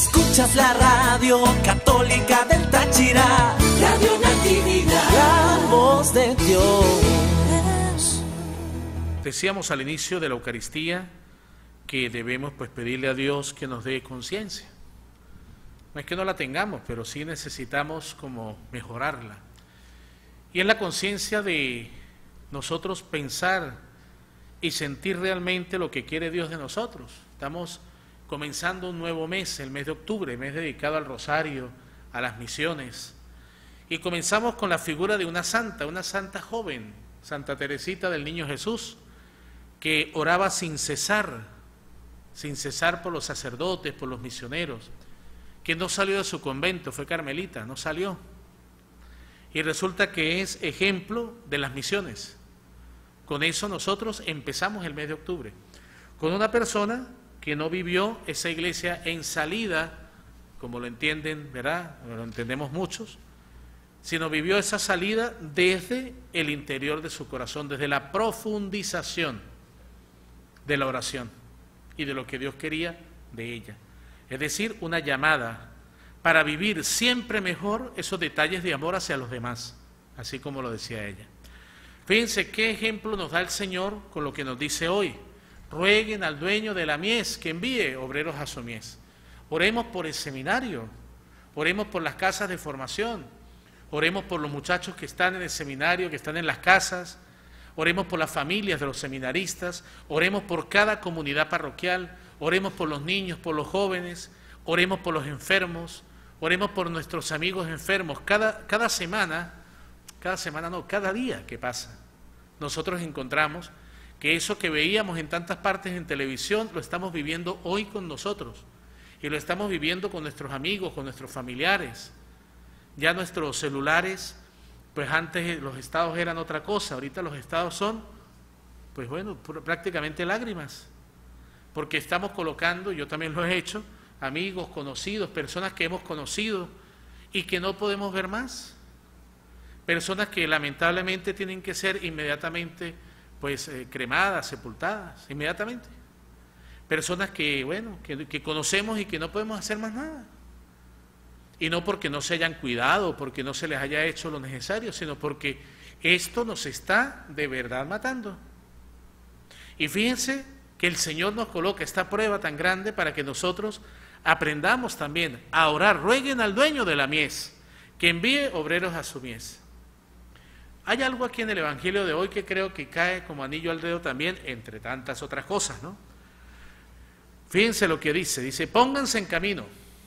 Escuchas la radio católica del Táchira, Radio Natividad, la voz de Dios. Decíamos al inicio de la Eucaristía que debemos pedirle a Dios que nos dé conciencia. No es que no la tengamos, pero sí necesitamos como mejorarla. Y es la conciencia de nosotros pensar y sentir realmente lo que quiere Dios de nosotros. Estamos comenzando un nuevo mes, el mes de octubre, mes dedicado al rosario, a las misiones. Y comenzamos con la figura de una santa joven, Santa Teresita del Niño Jesús, que oraba sin cesar por los sacerdotes, por los misioneros, que no salió de su convento, fue carmelita, no salió. Y resulta que es ejemplo de las misiones. Con eso nosotros empezamos el mes de octubre, con una persona que no vivió esa iglesia en salida, como lo entienden, ¿verdad? Lo entendemos muchos, sino vivió esa salida desde el interior de su corazón, desde la profundización de la oración y de lo que Dios quería de ella. Es decir, una llamada para vivir siempre mejor esos detalles de amor hacia los demás, así como lo decía ella. Fíjense qué ejemplo nos da el Señor con lo que nos dice hoy. Rueguen al dueño de la mies que envíe obreros a su mies. Oremos por el seminario, oremos por las casas de formación, oremos por los muchachos que están en el seminario, que están en las casas, oremos por las familias de los seminaristas, oremos por cada comunidad parroquial, oremos por los niños, por los jóvenes, oremos por los enfermos, oremos por nuestros amigos enfermos. Cada día que pasa, nosotros encontramos que eso que veíamos en tantas partes en televisión lo estamos viviendo hoy con nosotros y lo estamos viviendo con nuestros amigos, con nuestros familiares. Ya nuestros celulares, pues antes los estados eran otra cosa, ahorita los estados son, pues bueno, prácticamente lágrimas, porque estamos colocando, yo también lo he hecho, amigos, conocidos, personas que hemos conocido y que no podemos ver más, personas que lamentablemente tienen que ser inmediatamente cremadas, sepultadas, inmediatamente. Personas que, bueno, que conocemos y que no podemos hacer más nada. Y no porque no se hayan cuidado, porque no se les haya hecho lo necesario, sino porque esto nos está de verdad matando. Y fíjense que el Señor nos coloca esta prueba tan grande para que nosotros aprendamos también a orar. Rueguen al dueño de la mies que envíe obreros a su mies. Hay algo aquí en el Evangelio de hoy que creo que cae como anillo al dedo también, entre tantas otras cosas, ¿no? Fíjense lo que dice, pónganse en camino,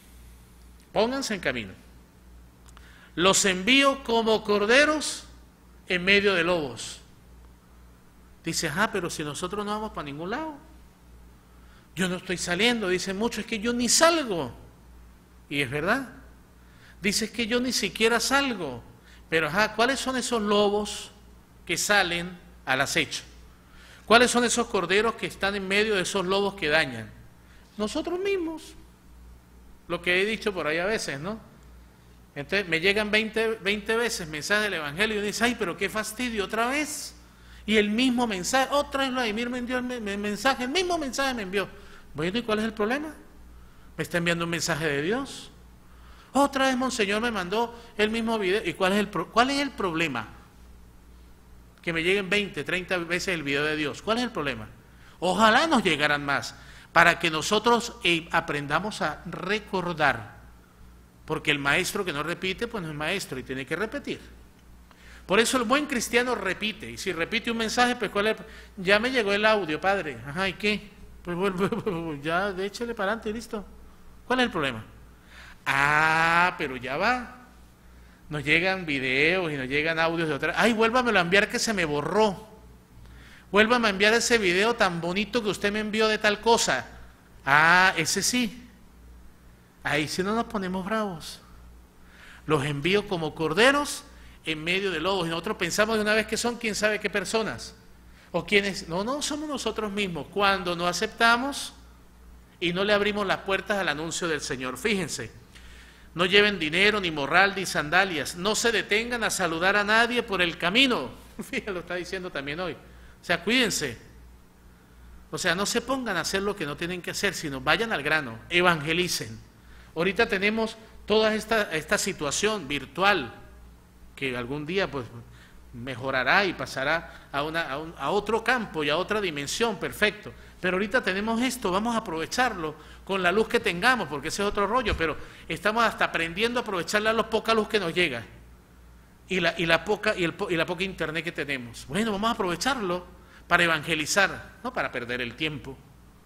los envío como corderos en medio de lobos. Dice, pero si nosotros no vamos para ningún lado, yo no estoy saliendo, dicen muchos, es que yo ni salgo, y es verdad, dice, es que yo ni siquiera salgo. Pero ¿cuáles son esos lobos que salen al acecho? ¿Cuáles son esos corderos que están en medio de esos lobos que dañan? Nosotros mismos. Lo que he dicho por ahí a veces, ¿no? Entonces me llegan 20 veces mensajes del Evangelio y dice, ay, pero qué fastidio, otra vez. Y el mismo mensaje, otra vez Vladimir me envió el mensaje, el mismo mensaje me envió. Bueno, ¿y cuál es el problema? Me está enviando un mensaje de Dios. Otra vez Monseñor me mandó el mismo video. ¿Y cuál es el problema? Que me lleguen 20, 30 veces el video de Dios. ¿Cuál es el problema? Ojalá nos llegaran más, para que nosotros aprendamos a recordar. Porque el maestro que no repite, pues no es maestro y tiene que repetir. Por eso el buen cristiano repite. Y si repite un mensaje, pues ¿cuál es? Ya me llegó el audio, padre. ¿Y qué? Pues ya échale para adelante y listo. ¿Cuál es el problema? Pero ya va. Nos llegan videos y nos llegan audios de otra. Vuélvamelo a enviar que se me borró. Vuélvame a enviar ese video tan bonito que usted me envió de tal cosa. Ese sí. Ahí sí no nos ponemos bravos. Los envío como corderos en medio de lobos. Y nosotros pensamos de una vez que son quién sabe qué personas. O quiénes. No, somos nosotros mismos. Cuando no aceptamos y no le abrimos las puertas al anuncio del Señor. Fíjense. No lleven dinero, ni morral, ni sandalias. No se detengan a saludar a nadie por el camino. Fíjense, lo está diciendo también hoy. O sea, cuídense. O sea, no se pongan a hacer lo que no tienen que hacer, sino vayan al grano, evangelicen. Ahorita tenemos toda esta situación virtual que algún día pues mejorará y pasará a otro campo y a otra dimensión, perfecto. Pero ahorita tenemos esto, vamos a aprovecharlo con la luz que tengamos, porque ese es otro rollo, pero estamos hasta aprendiendo a aprovechar la poca luz que nos llega y la poca internet que tenemos. Bueno, vamos a aprovecharlo para evangelizar, no para perder el tiempo.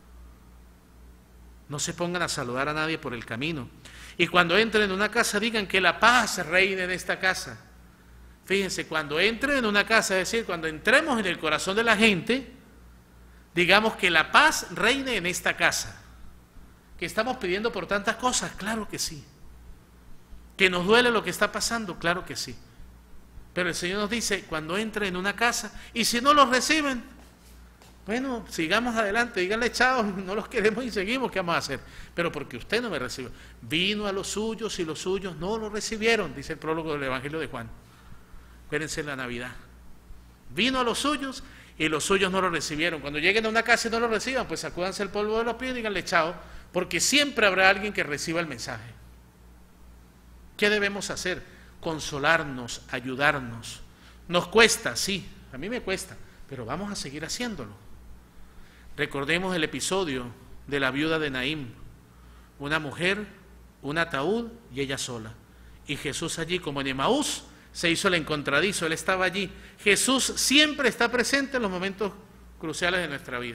No se pongan a saludar a nadie por el camino. Y cuando entren en una casa, digan que la paz reine en esta casa. Fíjense, cuando entren en una casa, es decir, cuando entremos en el corazón de la gente, digamos que la paz reine en esta casa. ¿Que estamos pidiendo por tantas cosas? Claro que sí. ¿Que nos duele lo que está pasando? Claro que sí. Pero el Señor nos dice, cuando entren en una casa, y si no los reciben, bueno, sigamos adelante, díganle chao, no los queremos y seguimos, ¿qué vamos a hacer? Pero porque usted no me recibió. Vino a los suyos y los suyos no lo recibieron, dice el prólogo del Evangelio de Juan. Espérense en la Navidad. Vino a los suyos y los suyos no lo recibieron. Cuando lleguen a una casa y no lo reciban, pues sacúdanse el polvo de los pies y díganle chao, porque siempre habrá alguien que reciba el mensaje. ¿Qué debemos hacer? Consolarnos, ayudarnos. Nos cuesta, sí, a mí me cuesta, pero vamos a seguir haciéndolo. Recordemos el episodio de la viuda de Naín, una mujer, un ataúd y ella sola. Y Jesús allí, como en Emaús, se hizo el encontradizo, Él estaba allí. Jesús siempre está presente en los momentos cruciales de nuestra vida.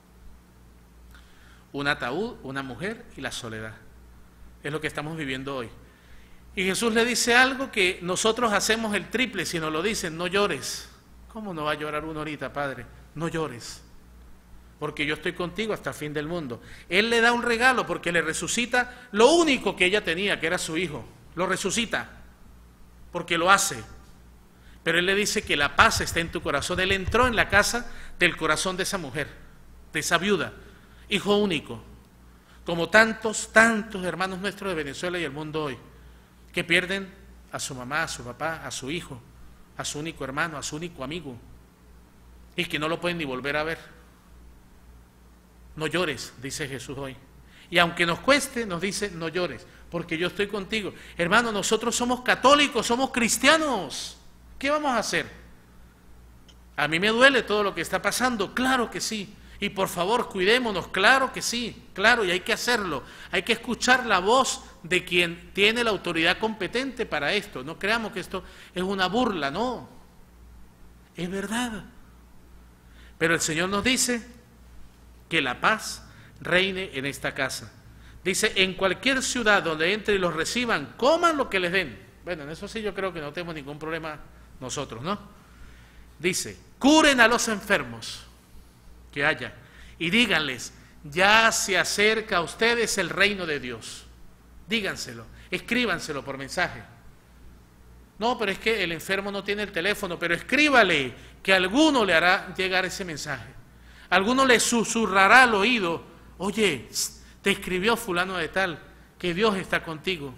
Un ataúd, una mujer y la soledad. Es lo que estamos viviendo hoy. Y Jesús le dice algo que nosotros hacemos el triple si nos lo dicen, no llores. ¿Cómo no va a llorar uno ahorita, Padre? No llores, porque yo estoy contigo hasta el fin del mundo. Él le da un regalo porque le resucita lo único que ella tenía, que era su hijo. Lo resucita, porque lo hace. Pero Él le dice que la paz está en tu corazón. Él entró en la casa del corazón de esa mujer, de esa viuda, hijo único, como tantos hermanos nuestros de Venezuela y el mundo hoy, que pierden a su mamá, a su papá, a su hijo, a su único hermano, a su único amigo, y que no lo pueden ni volver a ver. No llores, dice Jesús hoy. Y aunque nos cueste, nos dice, no llores, porque yo estoy contigo. Hermano, nosotros somos católicos, somos cristianos. ¿Qué vamos a hacer? A mí me duele todo lo que está pasando, claro que sí. Y por favor, cuidémonos, claro que sí, claro, y hay que hacerlo. Hay que escuchar la voz de quien tiene la autoridad competente para esto. No creamos que esto es una burla, no. Es verdad. Pero el Señor nos dice que la paz reine en esta casa. Dice, en cualquier ciudad donde entre y los reciban, coman lo que les den. Bueno, en eso sí yo creo que no tenemos ningún problema nosotros, ¿no? Dice, curen a los enfermos que haya y díganles, ya se acerca a ustedes el reino de Dios. Díganselo, escríbanselo por mensaje. No, pero es que el enfermo no tiene el teléfono, pero escríbale que alguno le hará llegar ese mensaje. Alguno le susurrará al oído, oye, te escribió fulano de tal, que Dios está contigo.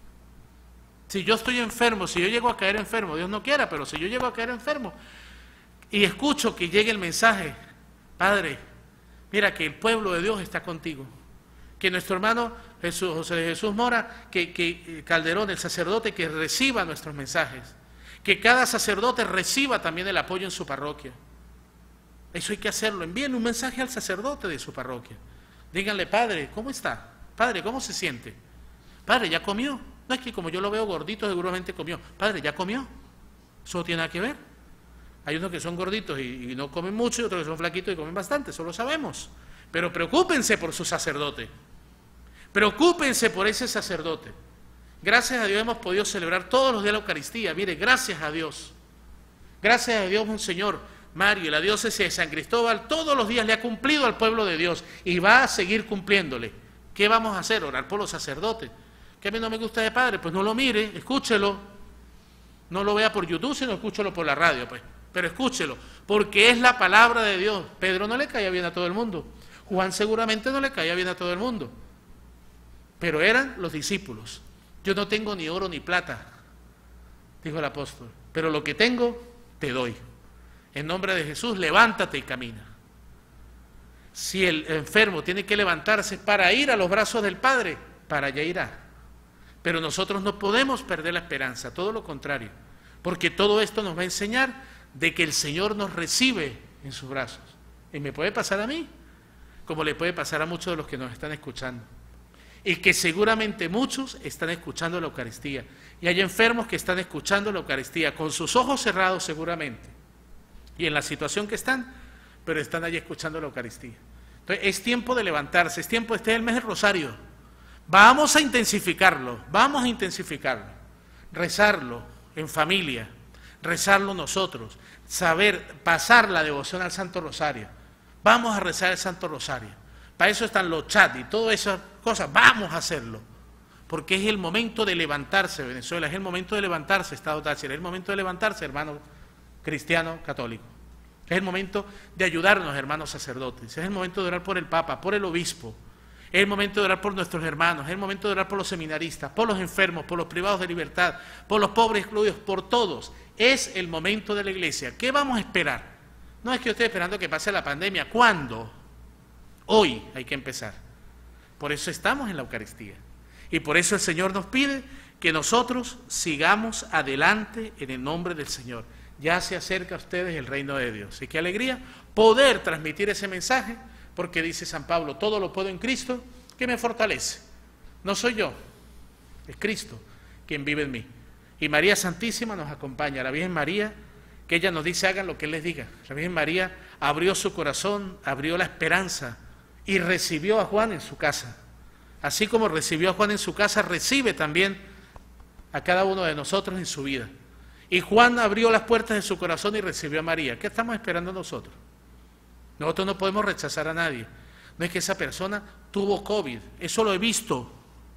Si yo estoy enfermo, si yo llego a caer enfermo, Dios no quiera, pero si yo llego a caer enfermo y escucho que llegue el mensaje, Padre, mira que el pueblo de Dios está contigo. Que nuestro hermano José Jesús Mora, que Calderón, el sacerdote, que reciba nuestros mensajes. Que cada sacerdote reciba también el apoyo en su parroquia. Eso hay que hacerlo. Envíen un mensaje al sacerdote de su parroquia. Díganle, Padre, ¿cómo está? Padre, ¿cómo se siente? Padre, ¿ya comió? No es que como yo lo veo gordito, seguramente comió. Padre, ¿ya comió? Eso no tiene nada que ver. Hay unos que son gorditos y no comen mucho, y otros que son flaquitos y comen bastante, eso lo sabemos. Pero preocúpense por su sacerdote. Preocúpense por ese sacerdote. Gracias a Dios hemos podido celebrar todos los días la Eucaristía. Mire, gracias a Dios. Gracias a Dios, Monseñor Mario, la diócesis de San Cristóbal, todos los días le ha cumplido al pueblo de Dios y va a seguir cumpliéndole. ¿Qué vamos a hacer? Orar por los sacerdotes. ¿Que a mí no me gusta de Padre? Pues no lo mire, escúchelo. No lo vea por YouTube, sino escúchelo por la radio, pues. Pero escúchelo, porque es la palabra de Dios. Pedro no le caía bien a todo el mundo. Juan seguramente no le caía bien a todo el mundo. Pero eran los discípulos. Yo no tengo ni oro ni plata, dijo el apóstol, pero lo que tengo, te doy. En nombre de Jesús, levántate y camina. Si el enfermo tiene que levantarse para ir a los brazos del Padre, para allá irá. Pero nosotros no podemos perder la esperanza, todo lo contrario, porque todo esto nos va a enseñar de que el Señor nos recibe en sus brazos. Y me puede pasar a mí, como le puede pasar a muchos de los que nos están escuchando. Y que seguramente muchos están escuchando la Eucaristía. Y hay enfermos que están escuchando la Eucaristía, con sus ojos cerrados seguramente, y en la situación que están, pero están allí escuchando la Eucaristía. Entonces es tiempo de levantarse, es tiempo, este es el mes del Rosario. Vamos a intensificarlo, rezarlo en familia, rezarlo nosotros, saber pasar la devoción al Santo Rosario. Vamos a rezar el Santo Rosario. Para eso están los chats y todas esas cosas, vamos a hacerlo. Porque es el momento de levantarse, Venezuela, es el momento de levantarse, Estado Táchira, es el momento de levantarse, hermano cristiano católico. Es el momento de ayudarnos, hermanos sacerdotes, es el momento de orar por el Papa, por el Obispo, es el momento de orar por nuestros hermanos, es el momento de orar por los seminaristas, por los enfermos, por los privados de libertad, por los pobres excluidos, por todos. Es el momento de la Iglesia. ¿Qué vamos a esperar? No es que yo esté esperando que pase la pandemia. ¿Cuándo? Hoy hay que empezar. Por eso estamos en la Eucaristía. Y por eso el Señor nos pide que nosotros sigamos adelante en el nombre del Señor. Ya se acerca a ustedes el reino de Dios. Y qué alegría poder transmitir ese mensaje, porque dice San Pablo, todo lo puedo en Cristo que me fortalece. No soy yo, es Cristo quien vive en mí. Y María Santísima nos acompaña, la Virgen María, que ella nos dice, hagan lo que Él les diga. La Virgen María abrió su corazón, abrió la esperanza y recibió a Juan en su casa. Así como recibió a Juan en su casa, recibe también a cada uno de nosotros en su vida. Y Juan abrió las puertas de su corazón y recibió a María. ¿Qué estamos esperando nosotros? Nosotros no podemos rechazar a nadie. No es que esa persona tuvo COVID, eso lo he visto.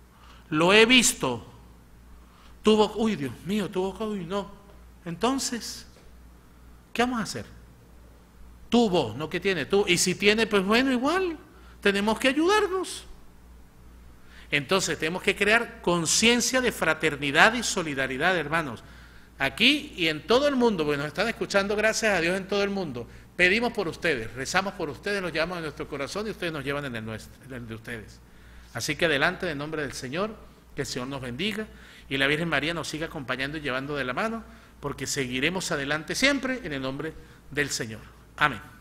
Tuvo, uy, Dios mío, tuvo COVID, no. Entonces, ¿qué vamos a hacer? Tuvo, no que tiene, tuvo. Y si tiene, pues bueno, igual, tenemos que ayudarnos. Entonces tenemos que crear conciencia de fraternidad y solidaridad, hermanos. Aquí y en todo el mundo, porque nos están escuchando, gracias a Dios, en todo el mundo. Pedimos por ustedes, rezamos por ustedes, los llevamos en nuestro corazón y ustedes nos llevan en el nuestro, en el de ustedes. Así que adelante, en nombre del Señor, que el Señor nos bendiga y la Virgen María nos siga acompañando y llevando de la mano, porque seguiremos adelante siempre en el nombre del Señor. Amén.